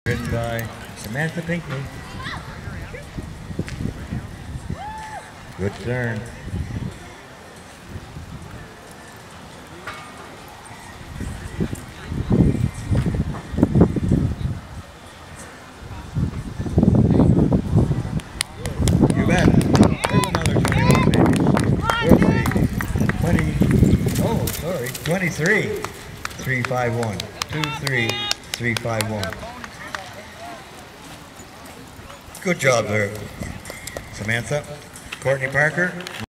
Written by Samantha Pinckney. Good turn. You bet. There's another 21, baby. We'll see. 20. Oh, sorry. 23. 351. 23. 351. Good job there, Samantha. Courtney Parker.